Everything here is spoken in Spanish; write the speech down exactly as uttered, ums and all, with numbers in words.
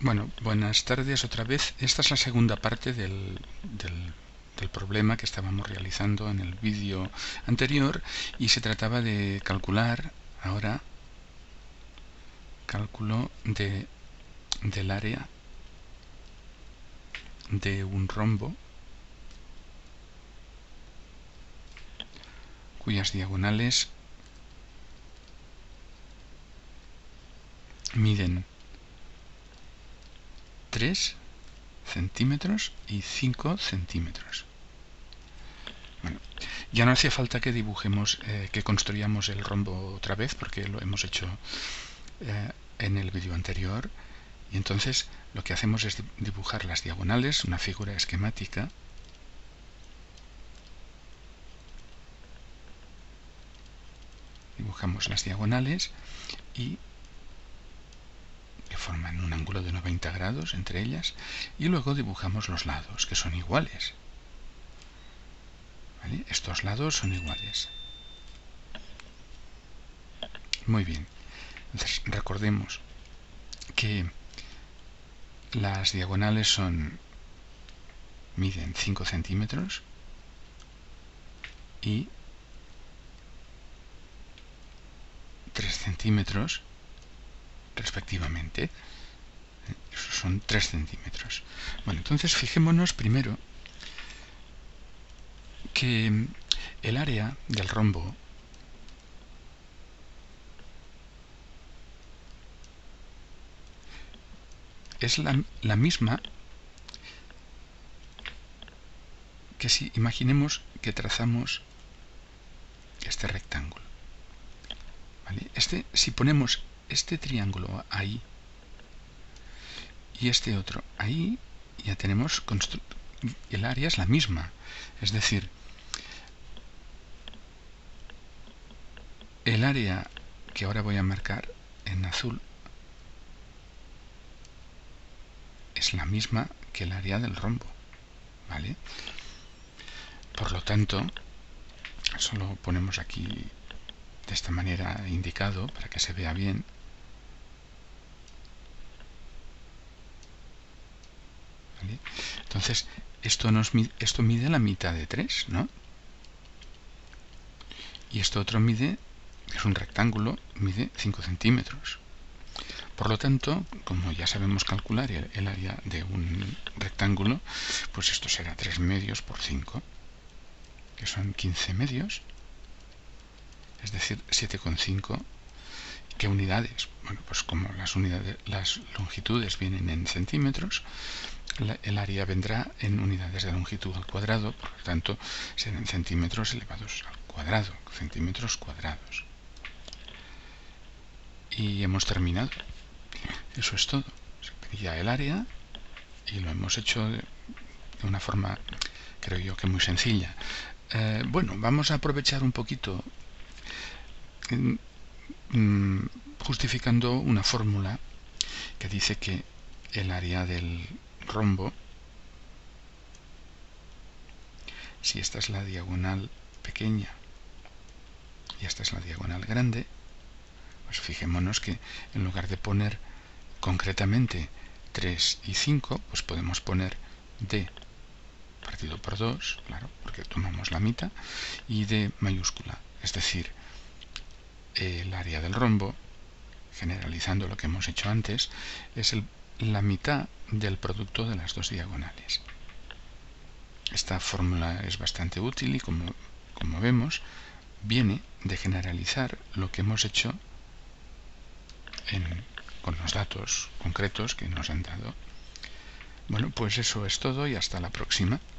Bueno, buenas tardes otra vez. Esta es la segunda parte del, del, del problema que estábamos realizando en el vídeo anterior y se trataba de calcular ahora cálculo de, del área de un rombo cuyas diagonales miden tres centímetros y cinco centímetros. Bueno, ya no hacía falta que dibujemos, eh, que construyamos el rombo otra vez, porque lo hemos hecho eh, en el vídeo anterior. Y entonces lo que hacemos es dibujar las diagonales, una figura esquemática. Dibujamos las diagonales y que forman un ángulo de noventa grados entre ellas, y luego dibujamos los lados, que son iguales. ¿Vale? Estos lados son iguales. Muy bien. Entonces recordemos que las diagonales son miden cinco centímetros y tres centímetros respectivamente. Eso son tres centímetros. Bueno, entonces fijémonos primero que el área del rombo es la, la misma que si imaginemos que trazamos este rectángulo. ¿Vale? Este, si ponemos este triángulo ahí y este otro ahí, ya tenemos el área es la misma. Es decir, el área que ahora voy a marcar en azul es la misma que el área del rombo. ¿Vale? Por lo tanto, solo ponemos aquí de esta manera indicado para que se vea bien. ¿Vale? Entonces, esto, nos, esto mide la mitad de tres, ¿no? Y esto otro mide, es un rectángulo, mide cinco centímetros. Por lo tanto, como ya sabemos calcular el, el área de un rectángulo, pues esto será tres medios por cinco, que son quince medios, es decir, siete coma cinco. ¿Qué unidades? Bueno, pues como las unidades, las longitudes vienen en centímetros, la, el área vendrá en unidades de longitud al cuadrado, por lo tanto serán centímetros elevados al cuadrado, centímetros cuadrados. Y hemos terminado. Eso es todo. Se pedía el área y lo hemos hecho de, de una forma, creo yo, que muy sencilla. Eh, bueno, vamos a aprovechar un poquito eh, justificando una fórmula que dice que el área del rombo, si esta es la diagonal pequeña y esta es la diagonal grande, pues fijémonos que en lugar de poner concretamente tres y cinco, pues podemos poner d partido por dos, claro, porque tomamos la mitad, y d mayúscula, es decir, el área del rombo, generalizando lo que hemos hecho antes, es el, la mitad del producto de las dos diagonales. Esta fórmula es bastante útil y como, como vemos, viene de generalizar lo que hemos hecho en, con los datos concretos que nos han dado. Bueno, pues eso es todo y hasta la próxima.